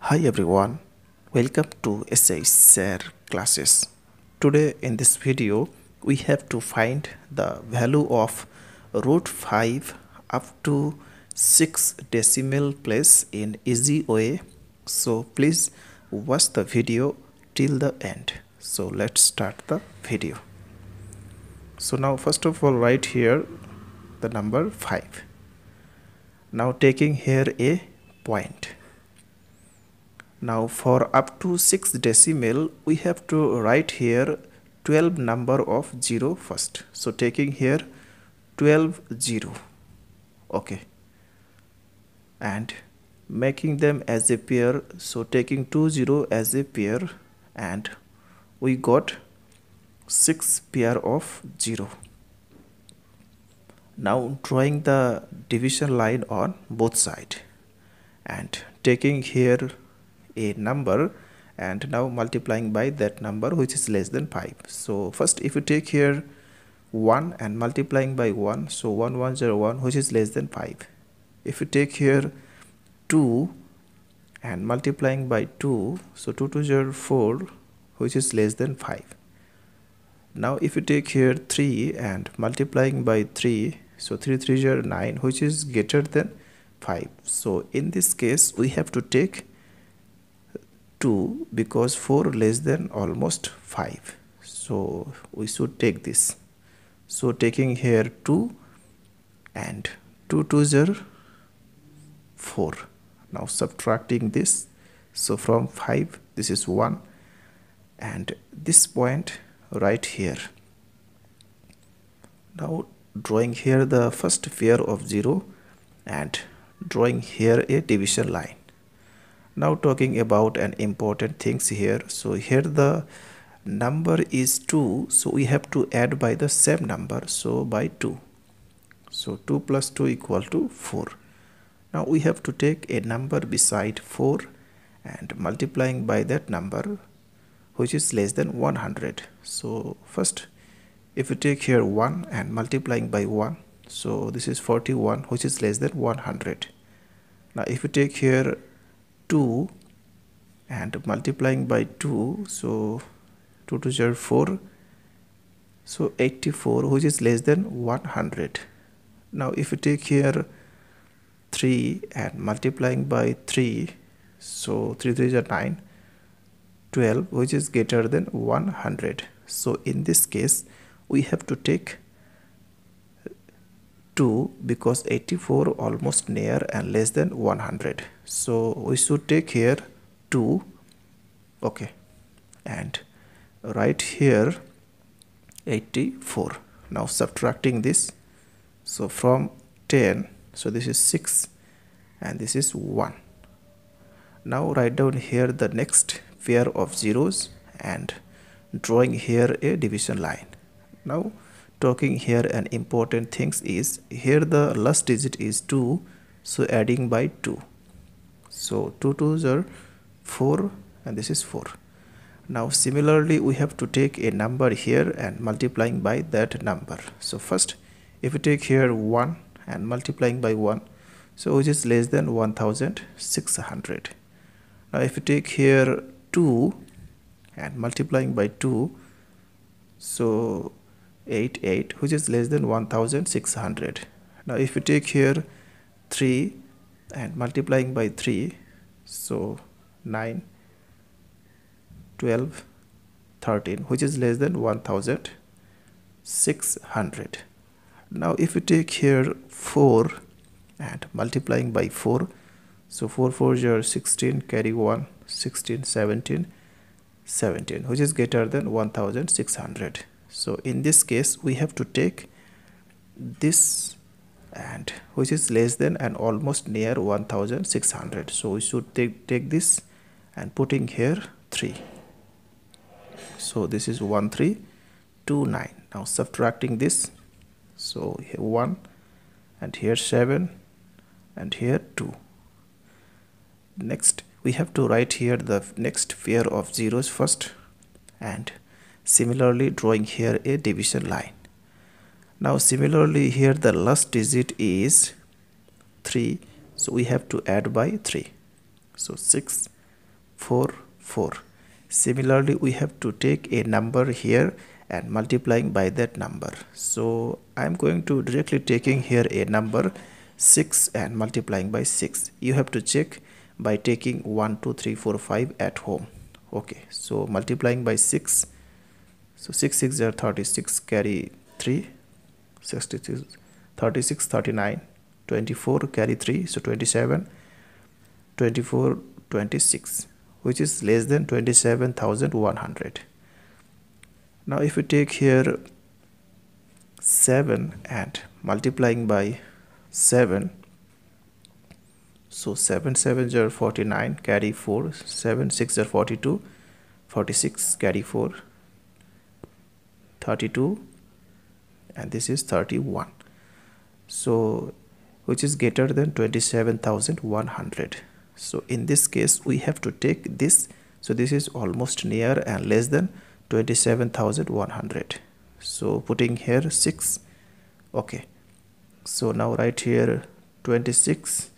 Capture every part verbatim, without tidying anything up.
Hi everyone, welcome to S I Share classes. Today in this video we have to find the value of root five up to six decimal place in easy way. So please watch the video till the end. So let's start the video. So now first of all write here the number five. Now taking here a point. Now for up to six decimal we have to write here twelve number of zero first. So taking here twelve zero. Okay. And making them as a pair. So taking two zero as a pair and we got six pair of zero. Now drawing the division line on both sides and taking here a number and now multiplying by that number which is less than five. So first if you take here one and multiplying by one, so one one zero one which is less than five. If you take here two and multiplying by two, so two two zero four which is less than five. Now if you take here three and multiplying by three, so three three zero nine which is greater than five. So in this case we have to take two because four less than almost five, so we should take this. So taking here two and two two zero four. Now subtracting this, so from five this is one and this point right here. Now drawing here the first pair of zero and drawing here a division line. Now talking about an important things here. So here the number is two, so we have to add by the same number, so by two. So two plus two equal to four. Now we have to take a number beside four and multiplying by that number which is less than one hundred. So first if you take here one and multiplying by one, so this is forty-one which is less than one hundred. Now if you take here two and multiplying by two, so two two zero four, so eighty-four which is less than one hundred. Now if you take here three and multiplying by three, so three three zero nine, twelve which is greater than one hundred. So in this case we have to take two because eighty-four almost near and less than one hundred, so we should take here two. Okay, and right here eighty-four. Now subtracting this, so from ten, so this is six and this is one. Now write down here the next pair of zeros and drawing here a division line. Now talking here an important things is here the last digit is two, so adding by two, so two two zero four and this is four. Now similarly we have to take a number here and multiplying by that number. So first if you take here one and multiplying by one, so which is less than one thousand six hundred. Now if you take here two and multiplying by two, so eight eight which is less than one thousand six hundred. Now if you take here three and multiplying by three, so nine, twelve, thirteen which is less than one thousand six hundred. Now if you take here four and multiplying by four, so four four zero sixteen, carry one, sixteen, seventeen, seventeen which is greater than one thousand six hundred. So in this case we have to take this and which is less than and almost near one thousand six hundred, so we should take take this and putting here three, so this is one three two nine. Now subtracting this, so here one and here seven and here two. Next we have to write here the next pair of zeros first and similarly drawing here a division line. Now similarly here the last digit is three, so we have to add by three, so six four, four. Similarly, we have to take a number here and multiplying by that number. So I'm going to directly taking here a number six and multiplying by six. You have to check by taking one, two, three, four, five at home. Okay, so multiplying by six. So six, six are thirty-six, carry three, sixty-two, thirty-six, thirty-nine, twenty-four, carry three, so twenty-seven, twenty-four, twenty-six, which is less than twenty-seven thousand one hundred. Now if we take here seven and multiplying by seven, so seven, seven are forty-nine, carry four, seven, six are forty-two, forty-six, carry four, thirty-two, and this is thirty-one, so which is greater than twenty-seven thousand one hundred. So in this case we have to take this, so this is almost near and less than twenty-seven thousand one hundred. So putting here six. Okay, so now write here twenty-six,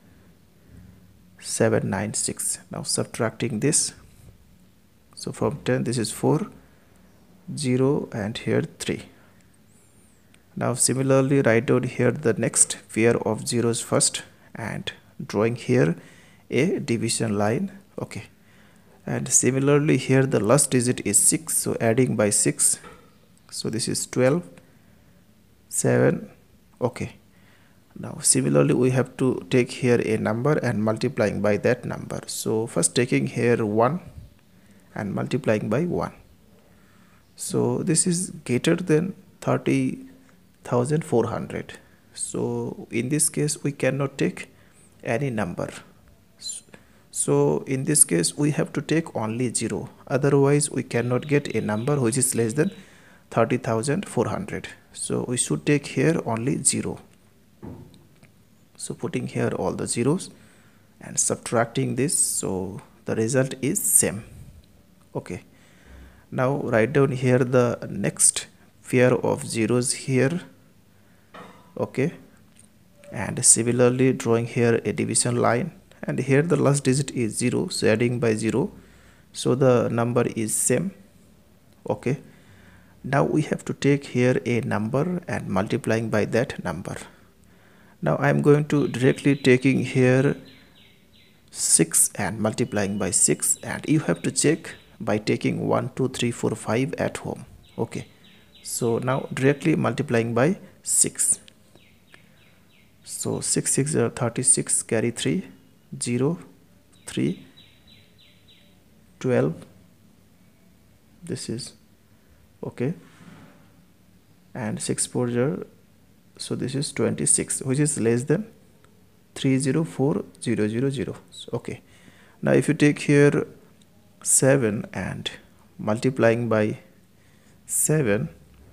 seven, nine, six. Now subtracting this, so from ten this is four, zero, and here three. Now similarly write down here the next pair of zeros first and drawing here a division line. Okay, and similarly here the last digit is six, so adding by six, so this is twelve, seven. Okay, now similarly we have to take here a number and multiplying by that number. So first taking here one and multiplying by one, so this is greater than thirty thousand four hundred. So in this case we cannot take any number, so in this case we have to take only zero, otherwise we cannot get a number which is less than thirty thousand four hundred. So we should take here only zero. So putting here all the zeros and subtracting this, so the result is same. Okay, now write down here the next pair of zeros here. Okay, and similarly drawing here a division line, and here the last digit is zero, so adding by zero, so the number is same. Okay, now we have to take here a number and multiplying by that number. Now I am going to directly taking here six and multiplying by six, and you have to check by taking one, two, three, four, five at home. Okay, so now directly multiplying by six, so six, six are thirty-six, carry three, zero, three, twelve, this is okay, and six, four are, so this is twenty-six, which is less than three zero four zero zero zero. Okay, now if you take here seven and multiplying by seven,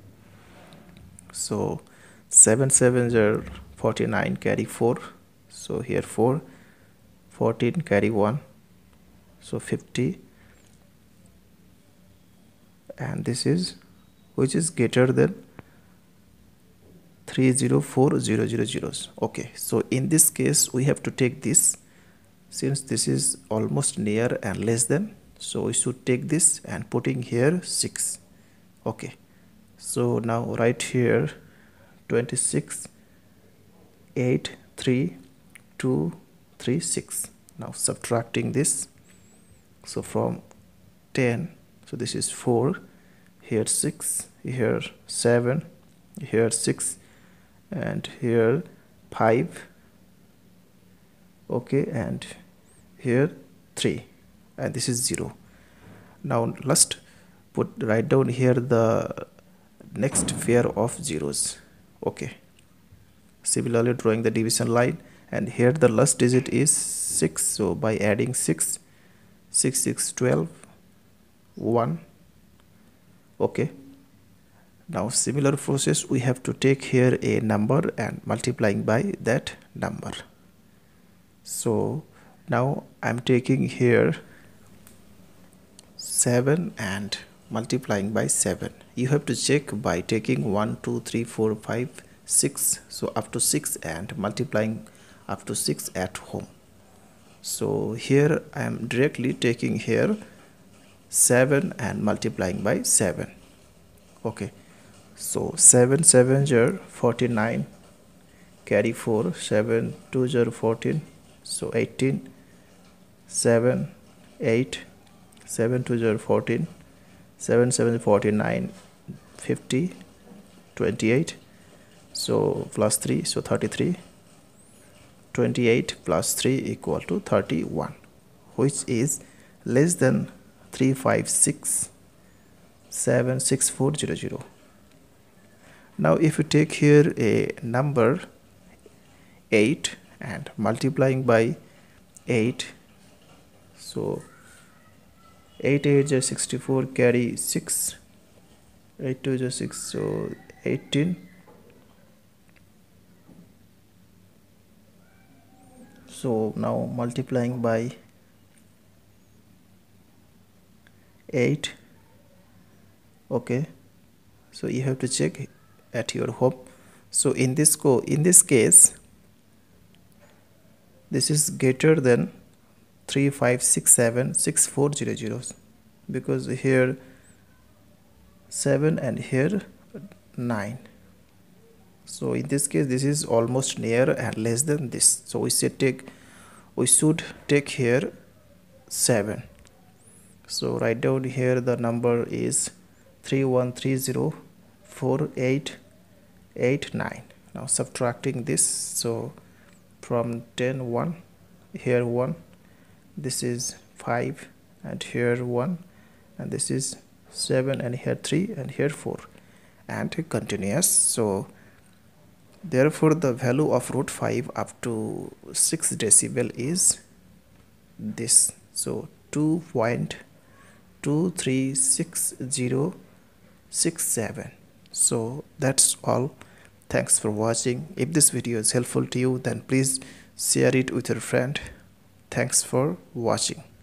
so seven, seven are forty-nine, carry four, so here four, fourteen, carry one, so fifty, and this is which is greater than three zero four zero zero zero. Okay, so in this case we have to take this, since this is almost near and less than, so we should take this and putting here six. Okay, so now write here twenty-six, eight, three, two, three, six. Now subtracting this, so from ten, so this is four, here six, here seven, here six, and here five. Okay, and here three, and this is zero. Now last put write down here the next pair of zeros. Okay, similarly drawing the division line, and here the last digit is six, so by adding six, six, six, twelve, one. Okay, now similar process we have to take here a number and multiplying by that number. So now I'm taking here seven and multiplying by seven. You have to check by taking one, two, three, four, five, six, so up to six and multiplying up to six at home. So here I am directly taking here seven and multiplying by seven. Okay, so seven seven are forty-nine, carry four, seven two are fourteen, so eighteen, seven, eight, seven two are fourteen, seven seven forty-nine, fifty, twenty-eight, so plus three, so thirty-three, twenty-eight plus three equal to thirty-one, which is less than three five six seven six four zero zero. Now if you take here a number eight and multiplying by eight, so eight eight is sixty-four, carry six, eight two is six, so eighteen, so now multiplying by eight. Okay, so you have to check at your home. So in this co in this case this is greater than three five six seven six four zero zero, because here seven and here nine. So in this case this is almost near and less than this, so we should take we should take here seven. So write down here the number is three one three zero four eight eight nine. Now subtracting this, so from ten, one, here one, this is five, and here one, and this is seven, and here three, and here four, and continuous. So therefore the value of root five up to six decibel is this, so two point two three six zero six seven. So that's all. Thanks for watching. If this video is helpful to you, then please share it with your friend. Thanks for watching.